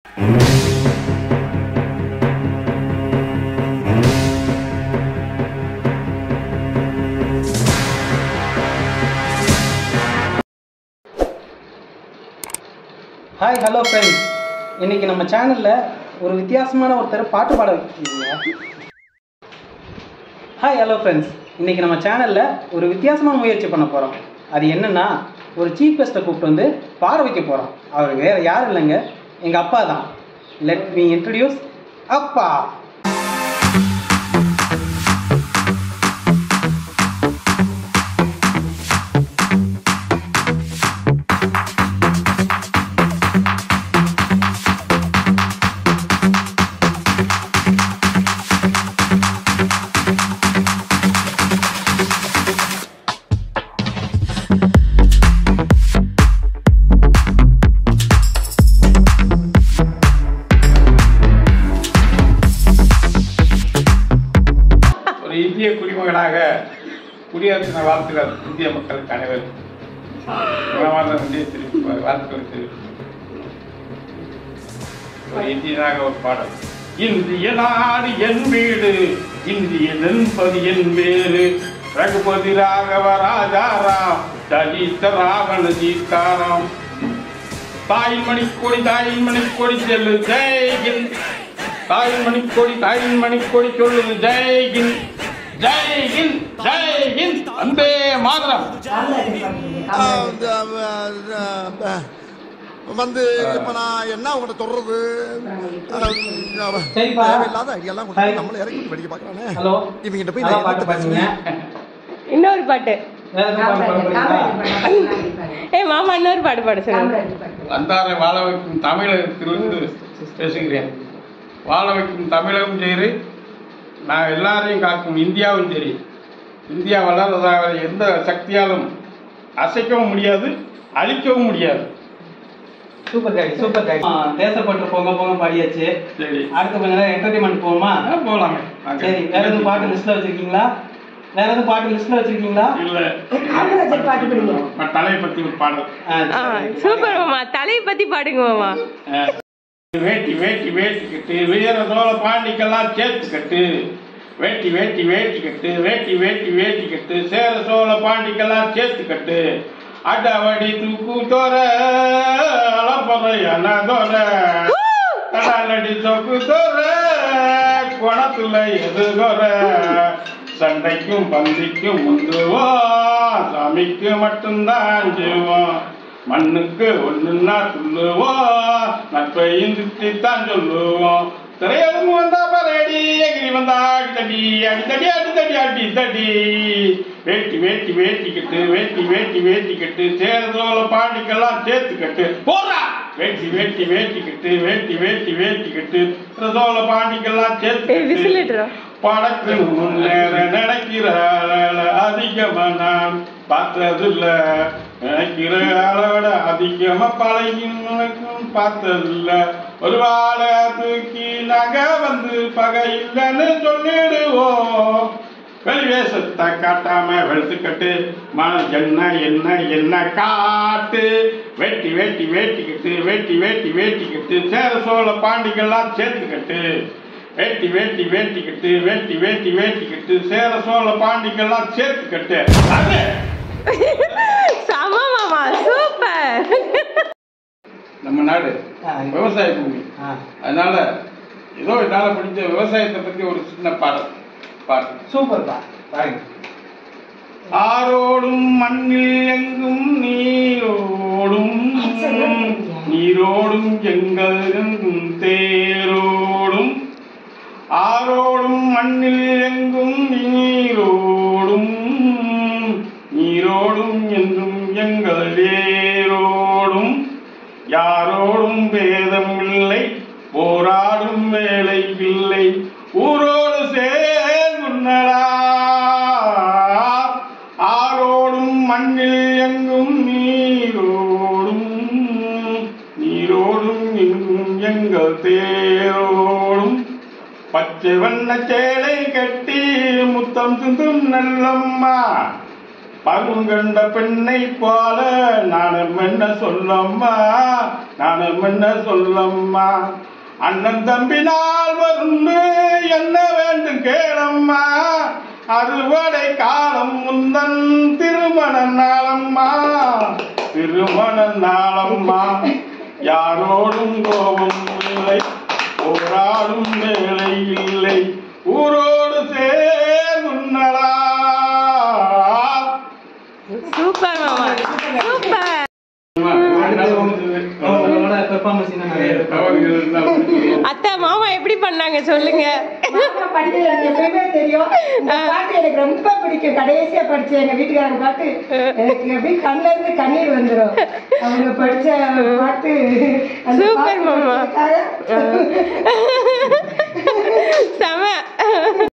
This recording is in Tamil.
Hi, hello friends. இன்னைக்கு நம்ம சேனல்ல ஒரு வித்தியாசமான ஒருத்தர் பாட்டு பாட வைக்கிறீங்க. Hi, hello friends. இன்னைக்கு நம்ம சேனல்ல ஒரு வித்தியாசமான முயற்சி பண்ண போறோம். அது என்னன்னா ஒரு சீஃப் கெஸ்ட்டை கூப்பிட்டு வந்து பாட வைக்க போறோம். அவர் வேற யாரும் இல்லைங்க, எங்க அப்பா தான். Let me introduce அப்பா. இந்திய குடிமகனாக குடியரசு தின வாழ்த்துக்கள் இந்திய மக்களுக்கு அனைவரும் வாழ்த்துக்கள் ஒரு இந்தியனாக ஒரு பாடல். இந்திய நாடு என் வீடு, இந்தியன் என்பது என் வேறு, ரகுபதி ராகவ ராஜாராம், தலித்த ராவண சீதாராம், தாயின் மணிக்கொடி செல்லு ஜெய்ஹிந்த், தாயின் மணிக்கொடி சொல்லுது ஜெய்ஹிந்த், ஜெய்ஹிந்த், ஜெய்ஹிந்த், வந்தே மாதரம். வந்து இப்ப நான் என்ன உங்கள்கிட்ட சொல்றது, தேவையில்லாத ஐடியாலாம் கொடுத்து நம்மள இறக்கி படிக்க பாக்குறானே. இவங்கிட்ட போய் நான் பேசுங்க. இன்னொரு பாட்டு மாமா, இன்னொரு பாட்டு பாட சொல்லுங்க. வந்தாரை வாழ வைக்கும் தமிழகத்திலிருந்து பேசுகிறேன். வாழ வைக்கும் தமிழகம் சரி, நான் எல்லாரையும் காக்கும் இந்தியாவும் சரி. இந்தியா வளர்றதாக எந்த சக்தியாலும் அசைக்கவும் முடியாது, அழிக்கவும் முடியாது. Super daddy, super daddy. தேசப்பட்டு போங்க போங்க பாடியாச்சு. சரி, அடுத்த கொஞ்ச நேரம் என்டர்டைன்மெண்ட் போகுமா? போகலாமே. சரி, வேற எதுவும் பாட்டு லிஸ்ட்ல வச்சிருக்கீங்களா? வேற எதுவும் பாட்டு லிஸ்ட்ல வச்சிருக்கீங்களா? இல்ல, தலையை பத்தி ஒரு பாடல். சூப்பர் மாமா, தலையை பத்தி பாடுங்க மாமா. வேட்டி வேட்டி வேட்டி கட்டு, வீர சோழ பாண்டிக்கெல்லாம் சேர்த்து கட்டு, வேட்டி வேட்டி வேட்டி கட்டு, வேட்டி வேட்டி வேட்டி கட்டு, சேர சோழ பாண்டிக்கெல்லாம் சேர்த்து கட்டு, அடவடி தூக்கு தோற அளப்பறையான தோற, கடலடி சொக்கு தோற, குணத்துல எது தோற, சண்டைக்கும் பந்திக்கும் முந்துவோம், சாமிக்கு மட்டும்தான் செய்வோம், மண்ணுக்கு ஒண்ணுன்னா சொல்லுவோம், நட்பையும் சுற்றித்தான் சொல்லுவோம், திரையரங்கு வந்தா பரடி, எகிரி வந்தா அடித்தடி, அடித்தடி அடித்தடி அடித்தடி, வேட்டி வேட்டி வேட்டி கட்டு, வேட்டி வேட்டி வேட்டி கட்டு, சேர சோழ பாண்டிக்கெல்லாம் சேர்த்து கட்டு, போறா, வேட்டி வேட்டி வேட்டி கட்டு, வேட்டி வேட்டி வேட்டி கட்டு, சோழ பாண்டிக்கெல்லாம் சேர்த்து கட்டு, படக்கு முன்னேற நினைக்கிற அதிகமா நான் பார்த்ததில்ல, நினைக்கிற அளவிட அதிகமா பழகினும் பார்த்ததில்ல, ஒரு வாழை தூக்கி நக வந்து பகை இல்லைன்னு சொல்லிடுவோம், வெளிவேசத்தை காட்டாம வெளுத்துக்கட்டு, மனம் என்ன என்ன என்ன காட்டு, வேட்டி வேட்டி வேட்டி கட்டு, வேட்டி வேட்டி வேட்டி கட்டு, சேர சோழ பாண்டிகள்லாம் சேர்த்து கட்டு, வேட்டி வேட்டி வேட்டி கட்டு, வேட்டி வேட்டி வேட்டி கட்டு, சேர சோழ பாண்டிகள்லாம் சேர்த்து கட்டு. சம மாமா, சூப்பர். நம்ம நாடு விவசாய பூமி, அதனால ஏதோ என்னால பிடிச்ச விவசாயத்தை பத்தி ஒரு சின்ன பாடல் பாட்டு. சூப்பர் பா, பாருங்க. ஆரோடும் மண்ணில் எங்கும் நீரோடும், நீரோடும் எங்கள் எங்கும் தேரோடும், ஆரோடும் மண்ணில் எங்கும் நீரோடும், நீரோடும் என்றும் எங்கள் ஏரோடும், யாரோடும் பேதம் இல்லை, போராடும் வேலை இல்லை, ஊரோடு சேர்ந்துண்ணலா, ஆரோடும் மண்ணில் எங்கும் நீரோடும், நீரோடும் எங்கும் எங்கள் தேரோடும், பச்சை வண்ண சேலை கட்டி முத்தம் சிந்தும் நல்லம்மா, பருங்கண்ட பெண்ணை போல நானும் என்ன சொல்லம்மா, நானும் என்ன சொல்லம்மா. அண்ணன் தம்பி நாள் வந்து என்ன வேண்டும் கேளம்மா, அறுவடை காலம் முந்தன் திருமண நாளம்மா, திருமண நாளம்மா. யாரோடும் கோபம் இல்லை, போராடும் வேலை இல்லை, ஊரோடு சேர்ந்தா. சூப்பர் மாமா, சூப்பர். அத்தை மாமா எப்படி பண்ணாங்க சொல்லுங்க. எப்பயுமே தெரியும். இந்த பாட்டு எனக்கு ரொம்ப பிடிக்கும். கடைசியா படிச்ச எங்க வீட்டுக்காரங்க பாட்டு எனக்கு எப்படி கண்ணுல இருந்து கண்ணீர் வந்துடும். அவங்க படிச்ச பாட்டு சூப்பர் மாமா, செம.